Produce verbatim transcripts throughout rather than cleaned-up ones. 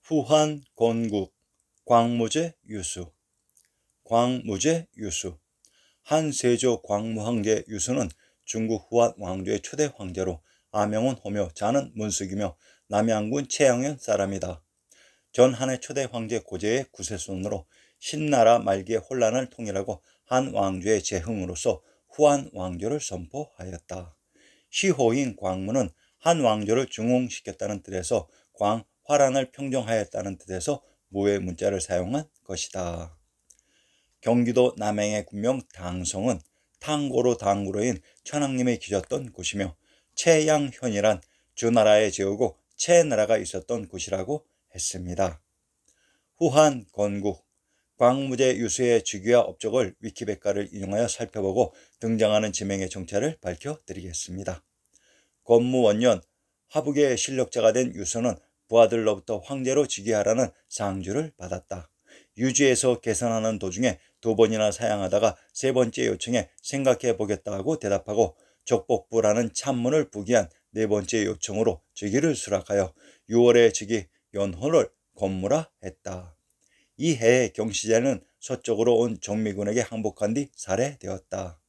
후한 건국, 광무제 유수. 광무제 유수. 한 세조 광무황제 유수는 중국 후한 왕조의 초대 황제로 아명은 호묘, 자는 문숙이며 남양군 채양현 사람이다. 전 한해 초대 황제 고제의 구세손으로 신나라 말기의 혼란을 통일하고 한 왕조의 재흥으로서 후한 왕조를 선포하였다. 시호인 광무는 한 왕조를 중흥시켰다는 뜻에서 광, 화란을 평정하였다는 뜻에서 무의 문자를 사용한 것이다. 경기도 남양의 군명 당성은 탕고로 당구로인 천황님이 계셨던 곳이며 채양현이란 주나라의 제후국 채나라가 있었던 곳이라고 했습니다. 후한 건국, 광무제 유수의 주기와 업적을 위키백과를 인용하여 살펴보고 등장하는 지명의 정체를 밝혀드리겠습니다. 건무원년, 하북의 실력자가 된 유수는 부하들로부터 황제로 즉위하라는 상주를 받았다. 유지에서 개선하는 도중에 두 번이나 사양하다가 세 번째 요청에 생각해 보겠다고 대답하고 적복부라는 참문을 부기한 네 번째 요청으로 즉위를 수락하여 유월에 즉위 연호를 건무라 했다. 이 해에 경시제는 서쪽으로 온 정미군에게 항복한 뒤 살해되었다.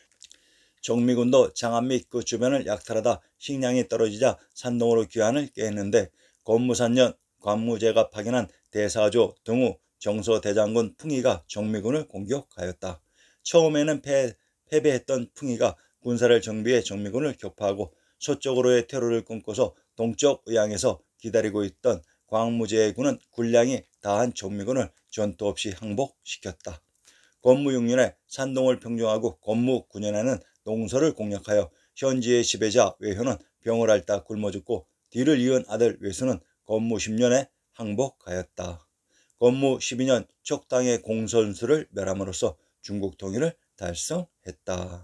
정미군도 장안 및 그 주변을 약탈하다 식량이 떨어지자 산동으로 귀환을 꾀했는데 건무삼년 광무제가 파견한 대사조 등우 정서대장군 풍이가 정미군을 공격하였다. 처음에는 패, 패배했던 풍이가 군사를 정비해 정미군을 격파하고 서쪽으로의 퇴로를 끊고서 동쪽 의양에서 기다리고 있던 광무제의 군은 군량이 다한 정미군을 전투 없이 항복시켰다. 건무 육 년에 산동을 평정하고 건무 구 년에는 농서를 공략하여 현지의 지배자 외효는 병을 앓다 굶어 죽고 뒤를 이은 아들 외수는 건무 십 년에 항복하였다. 건무 십이 년 촉당의 공선수를 멸함으로써 중국 통일을 달성했다.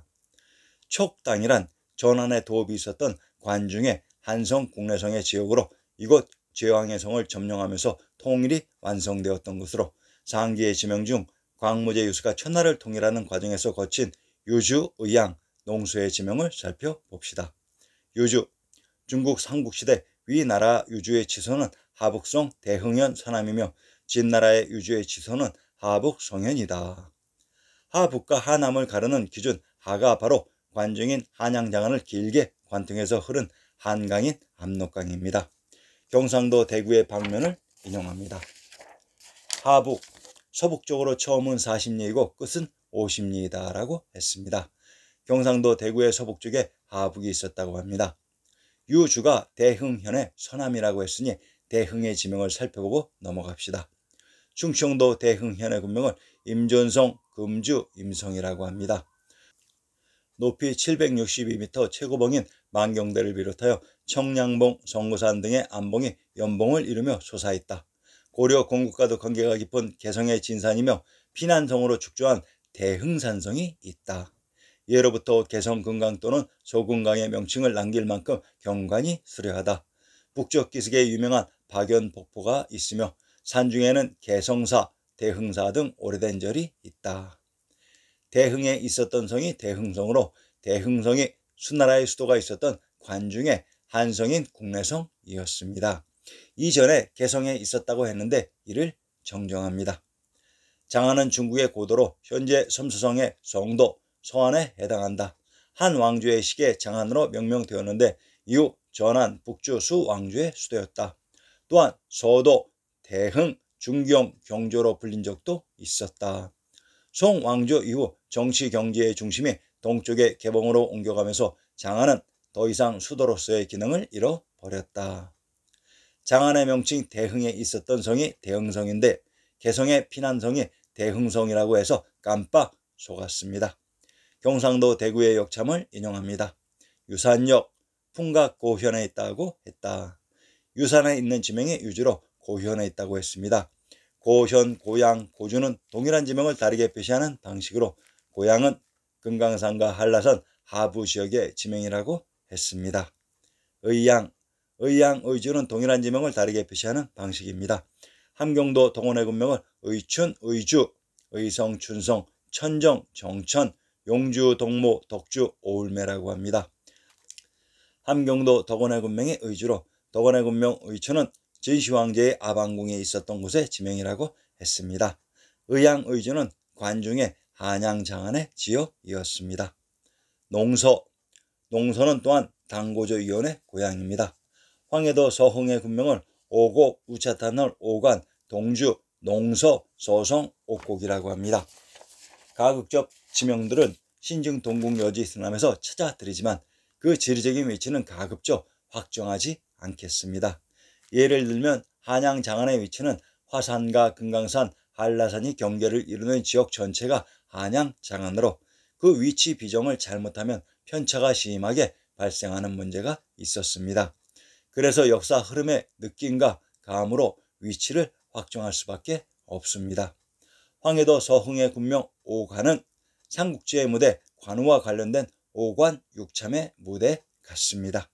촉당이란 전한에 도읍이 있었던 관중의 한성 국내성의 지역으로 이곳 제왕의 성을 점령하면서 통일이 완성되었던 것으로 상기의 지명 중 광무제 유수가 천하를 통일하는 과정에서 거친 유주, 의양, 농수의 지명을 살펴봅시다. 유주, 중국 삼국시대 위나라 유주의 지소는 하북성 대흥현 서남이며 진나라의 유주의 지소는 하북성현이다. 하북과 하남을 가르는 기준 하가 바로 관중인 한양장안을 길게 관통해서 흐른 한강인 압록강입니다. 경상도 대구의 방면을 인용합니다. 하북, 서북쪽으로 처음은 사십 리이고 끝은 오십 리이다 라고 했습니다. 경상도 대구의 서북쪽에 하북이 있었다고 합니다. 유주가 대흥현의 서남이라고 했으니 대흥의 지명을 살펴보고 넘어갑시다. 충청도 대흥현의 군명을 임전성, 금주, 임성이라고 합니다. 높이 칠백육십이 미터 최고봉인 만경대를 비롯하여 청량봉, 성구산 등의 안봉이 연봉을 이루며 솟아있다. 고려 건국과도 관계가 깊은 개성의 진산이며 피난성으로 축조한 대흥산성이 있다. 예로부터 개성 금강 또는 소금강의 명칭을 남길 만큼 경관이 수려하다. 북쪽 기슭에 유명한 박연폭포가 있으며 산중에는 개성사, 대흥사 등 오래된 절이 있다. 대흥에 있었던 성이 대흥성으로 대흥성이 수나라의 수도가 있었던 관중의 한성인 국내성이었습니다. 이전에 개성에 있었다고 했는데 이를 정정합니다. 장안은 중국의 고도로 현재 섬수성의 성도, 서안에 해당한다. 한 왕조의 시기에 장안으로 명명되었는데 이후 전안, 북주, 수 왕조의 수도였다. 또한 서도, 대흥, 중경, 경조로 불린 적도 있었다. 송 왕조 이후 정치 경제의 중심이 동쪽의 개봉으로 옮겨가면서 장안은 더 이상 수도로서의 기능을 잃어버렸다. 장안의 명칭 대흥에 있었던 성이 대흥성인데 개성의 피난성이 대흥성이라고 해서 깜빡 속았습니다. 경상도 대구의 역참을 인용합니다. 유산역, 풍각 고현에 있다고 했다. 유산에 있는 지명이 유주로 고현에 있다고 했습니다. 고현, 고양, 고주는 동일한 지명을 다르게 표시하는 방식으로 고양은 금강산과 한라산 하부 지역의 지명이라고 했습니다. 의양, 의양, 의주는 동일한 지명을 다르게 표시하는 방식입니다. 함경도 동원의 군명을 의춘, 의주, 의성, 춘성, 천정, 정천, 용주, 동모, 덕주, 오울매라고 합니다. 함경도 덕원의 군명이 의주로 덕원의 군명 의춘은 진시황제의 아방궁에 있었던 곳의 지명이라고 했습니다. 의양의주는 관중의 한양장안의 지역이었습니다. 농서, 농서는 또한 당고조위원의 고향입니다. 황해도 서흥의 군명을 오곡, 우차탄을 오관, 동주, 농서, 소성, 옥곡이라고 합니다. 가급적 지명들은 신증 동국 여지 서남에서 찾아드리지만 그 지리적인 위치는 가급적 확정하지 않겠습니다. 예를 들면 한양 장안의 위치는 화산과 금강산, 한라산이 경계를 이루는 지역 전체가 한양 장안으로 그 위치 비정을 잘못하면 편차가 심하게 발생하는 문제가 있었습니다. 그래서 역사 흐름의 느낌과 감으로 위치를 확정할 수밖에 없습니다. 황해도 서흥의 군명 오관은 삼국지의 무대 관우와 관련된 오관 육참의 무대 같습니다.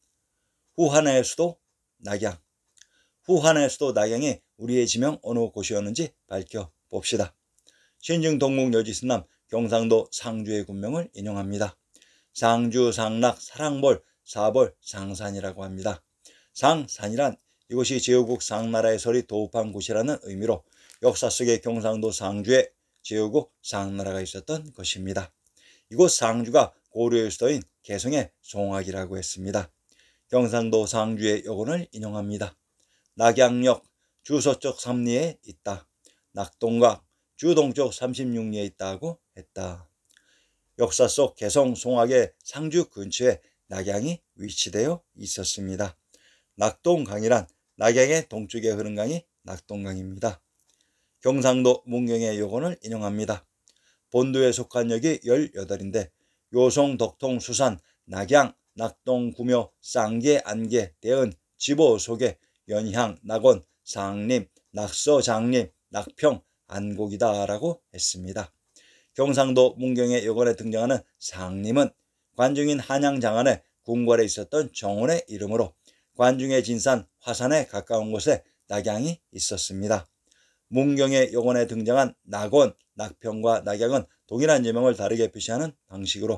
후한의 수도 낙양. 후한의 수도 낙양이 우리의 지명 어느 곳이었는지 밝혀봅시다. 신증 동국 여지서남 경상도 상주의 군명을 인용합니다. 상주, 상락, 사랑볼, 사볼, 상산이라고 합니다. 상산이란 이곳이 제후국 상나라의 설이 도읍한 곳이라는 의미로 역사 속에 경상도 상주에 제후국 상나라가 있었던 것입니다. 이곳 상주가 고려의 수도인 개성의 송악이라고 했습니다. 경상도 상주의 여건을 인용합니다. 낙양역 주서쪽 삼 리에 있다. 낙동강 주동쪽 삼십육 리에 있다고 했다. 역사 속 개성 송악의 상주 근처에 낙양이 위치되어 있었습니다. 낙동강이란 낙양의 동쪽에 흐르는 강이 낙동강입니다. 경상도 문경의 여건을 인용합니다. 본도에 속한 역이 열여덟인데 요송, 덕통, 수산, 낙양, 낙동, 구묘, 쌍계, 안계, 대은, 지보, 소계, 연향, 낙원, 상림, 낙서, 장림, 낙평, 안곡이다 라고 했습니다. 경상도 문경의 여건에 등장하는 상림은 관중인 한양장안에 궁궐에 있었던 정원의 이름으로 관중의 진산 화산에 가까운 곳에 낙양이 있었습니다. 문경의 여건에 등장한 낙원, 낙평과 낙양은 동일한 지명을 다르게 표시하는 방식으로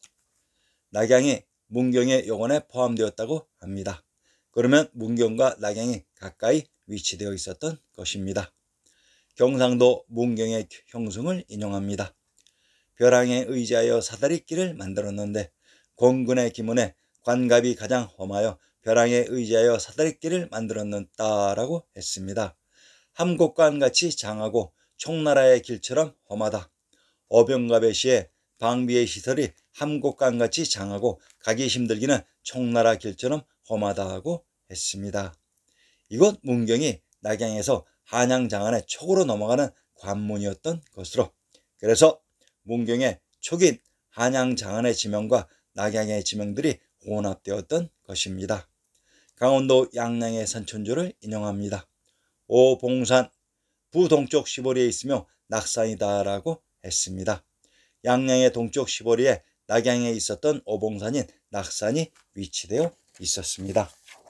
낙양이 문경의 여건에 포함되었다고 합니다. 그러면 문경과 낙양이 가까이 위치되어 있었던 것입니다. 경상도 문경의 형승을 인용합니다. 벼랑에 의지하여 사다리길을 만들었는데 권근의 기문에 관갑이 가장 험하여 벼랑에 의지하여 사다리길을 만들었다라고 했습니다. 함곡관같이 장하고 총나라의 길처럼 험하다. 어병갑의 시에 방비의 시설이 함곡관같이 장하고 가기 힘들기는 총나라 길처럼 험하다고 했습니다. 이곳 문경이 낙양에서 한양장안의 촉으로 넘어가는 관문이었던 것으로 그래서 문경의 촉인 한양장안의 지명과 낙양의 지명들이 혼합되었던 것입니다. 강원도 양양의 산천조를 인용합니다. 오봉산 부동쪽 시보리에 있으며 낙산이다 라고 했습니다. 양양의 동쪽 시보리에 낙양에 있었던 오봉산인 낙산이 위치되어 있었습니다.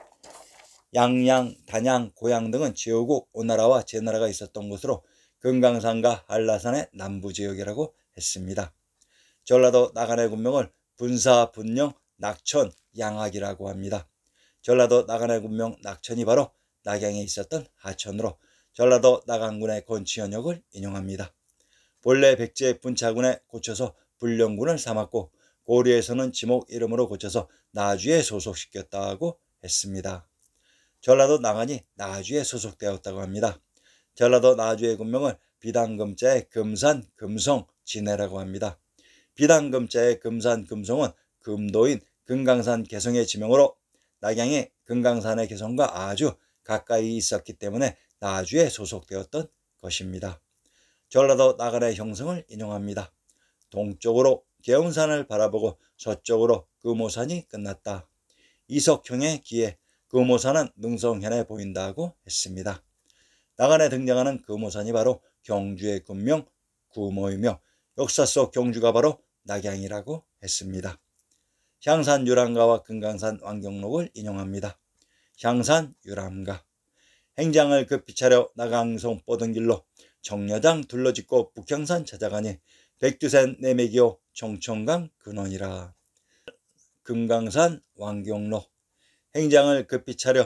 양양, 단양, 고양 등은 제후국 오나라와 제나라가 있었던 곳으로 금강산과 한라산의 남부지역이라고 했습니다. 전라도 나간의 군명을 분사, 분령, 낙천, 양악이라고 합니다. 전라도 나간의 군명 낙천이 바로 낙양에 있었던 하천으로 전라도 나간군의 건치현역을 인용합니다. 본래 백제 분차군에 고쳐서 불령군을 삼았고 고려에서는 지목 이름으로 고쳐서 나주에 소속시켰다고 했습니다. 전라도 나간이 나주에 소속되었다고 합니다. 전라도 나주의 군명을 비단금자의 금산, 금성, 진해라고 합니다. 비단금자의 금산, 금성은 금도인 금강산 개성의 지명으로 낙양이 금강산의 개성과 아주 가까이 있었기 때문에 나주에 소속되었던 것입니다. 전라도 나간의 형성을 인용합니다. 동쪽으로 개운산을 바라보고 서쪽으로 금오산이 끝났다. 이석형의 기에 금오산은 능성현에 보인다고 했습니다. 나간에 등장하는 금오산이 바로 경주의 군명 구모이며 역사 속 경주가 바로 낙양이라고 했습니다. 향산 유람가와 금강산 왕경록을 인용합니다. 향산 유람가 행장을 급히 차려 나강성 뻗은 길로 정려당 둘러짓고 북향산 찾아가니 백두산 내매기오 청천강 근원이라. 금강산 왕경록 행장을 급히 차려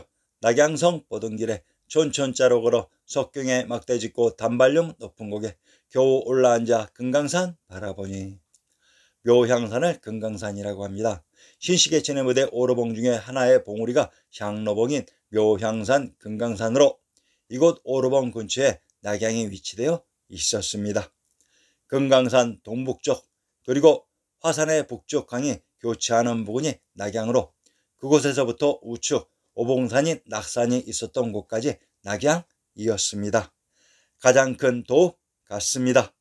낙양성 뻗은길에 촌촌자로 걸어 석경에 막대 짚고 단발령 높은 곡에 겨우 올라앉아 금강산 바라보니. 묘향산을 금강산이라고 합니다. 신시계천의 무대 오로봉 중에 하나의 봉우리가 향로봉인 묘향산 금강산으로 이곳 오로봉 근처에 낙양이 위치되어 있었습니다. 금강산 동북쪽 그리고 화산의 북쪽 강이 교차하는 부근이 낙양으로 그곳에서부터 우측 오봉산인 낙산이 있었던 곳까지 낙양이었습니다. 가장 큰 도읍 같습니다.